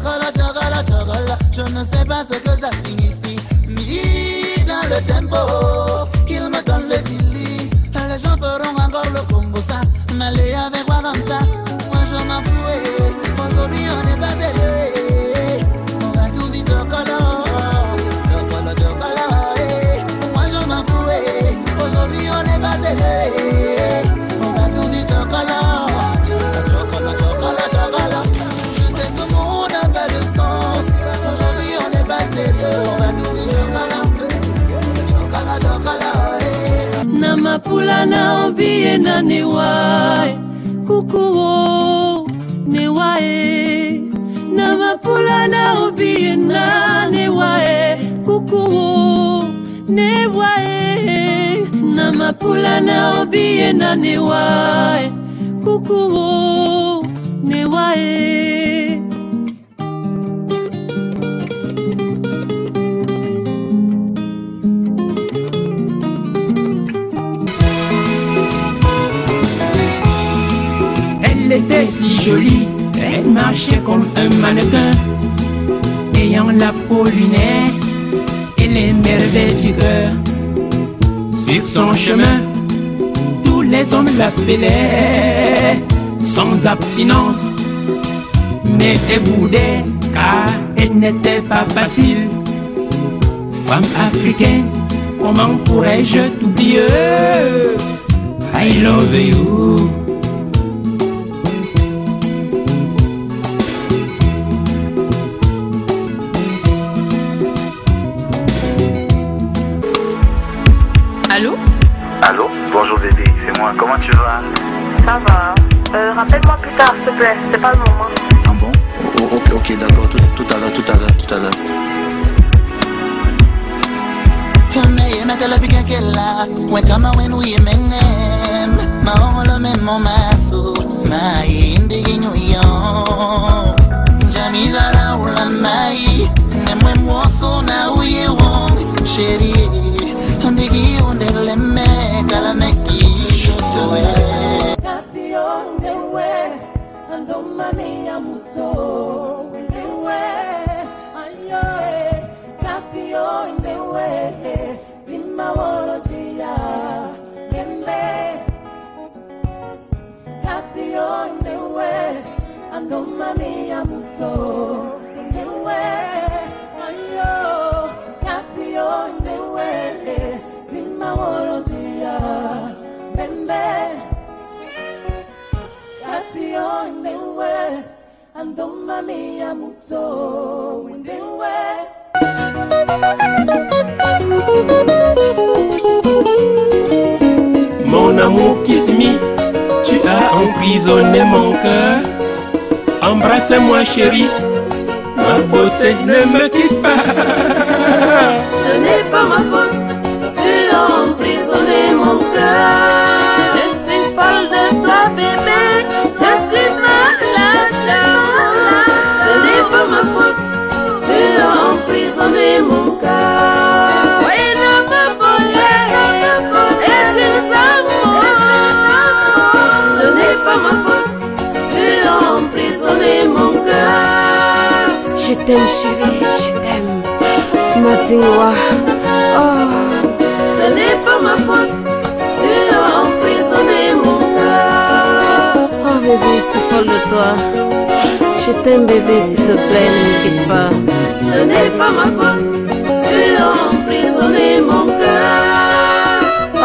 Chocolat, chocolat, chocolat, je ne sais pas ce que ça signifie. Mi dans le tempo, il me donne le billy. Les gens feront encore le combo ça. M'aller avec moi comme ça, moi je m'en fous. Aujourd'hui on n'est pas sérieux. On va tout vite chocolat. Chocolat, chocolat, moi je m'en fous. Aujourd'hui on n'est pas sérieux. On va tout vite chocolat. Chocolat, chocolat, chocolat. Je sais ce monde n'a pas de sens. Aujourd'hui on n'est pas sérieux. On va tout vite chocolat. Chocolat, chocolat, Namapula na obiye na newae kukuo newae. Namapula na obiye na newae kukuo newae. Namapula na obiye na newae kukuo newae. Elle était si jolie, elle marchait comme un mannequin, ayant la peau lunaire et les merveilles du cœur. Sur son chemin, tous les hommes l'appelaient sans abstinence, mais elle boudait car elle n'était pas facile. Femme africaine, comment pourrais-je t'oublier? I love you. Allô? Allô? Bonjour bébé, c'est moi, comment tu vas? Ça va. Rappelle-moi plus tard, s'il te plaît, c'est pas le moment. Ah bon? Ok, d'accord, tout à l'heure. Kame metela bika kela, we kama wenu yemenem, maolo memo maso, mai ndigi nyoyo. Jamizara ula mai, nemwe mwoso na uye wong, sheri, ndigi undele me kalameki shotowe. Kati ondewe, andoma miya muto, wendewe, ayoe. Kati ondewe, dima wolojia, gembe. Kati ondewe, andoma miya muto, wendewe, ayo. Kati ondewe, dima wolojia, gembe. Kati ondewe, andoma miya muto, wendewe. Mon amour Kismi, tu as emprisonné mon cœur. Embrasse-moi chérie, ma beauté ne me quitte pas. Ce n'est pas ma faute, tu as emprisonné mon cœur. Je suis folle de toi bébé, je suis malade. Ce n'est pas ma faute, tu as emprisonné mon cœur. Oui, ne me voler, est-il amour? Ce n'est pas ma faute, tu as emprisonné mon cœur. Je t'aime chérie, je t'aime. Matingwa. Oh. Ce n'est pas ma faute, tu as emprisonné mon cœur. Oh bébé, je suis folle de toi. Je t'aime bébé, s'il te plaît, ne me quitte pas. Ce n'est pas ma faute, tu as emprisonné mon cœur.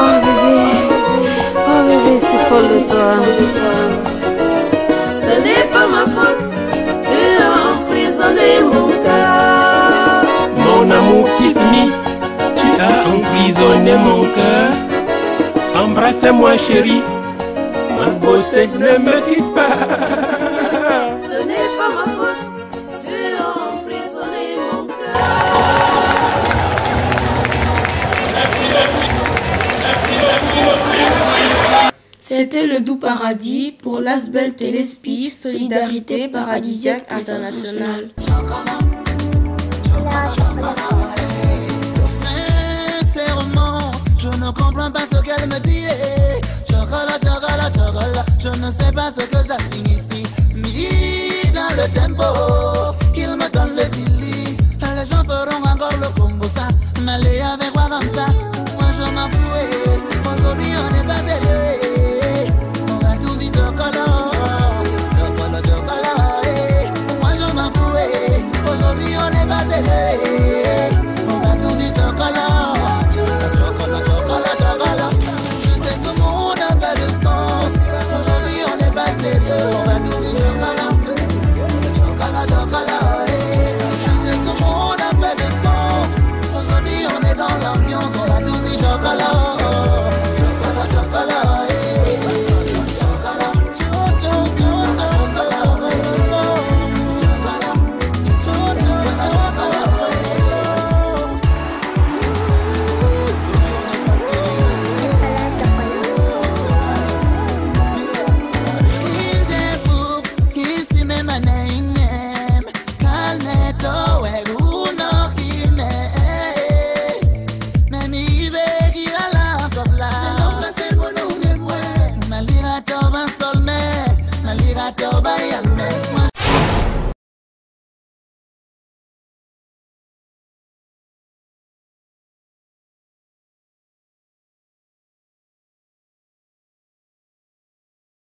Oh bébé, je suis folle de toi. Ce n'est pas ma faute, tu as emprisonné mon cœur. Mon amour Kismi, tu as emprisonné mon cœur. Embrasse-moi chérie, ma beauté ne me quitte pas. Ce n'est pas ma faute, tu as emprisonné mon cœur. C'était le doux paradis pour l'Asbel Téléspi, Solidarité Paradisiaque Internationale. Sincèrement, je ne comprends pas ce qu'elle me dit. Chocolat, chocolat, chocolat, je ne sais pas ce que ça signifie. Mis dans le tempo,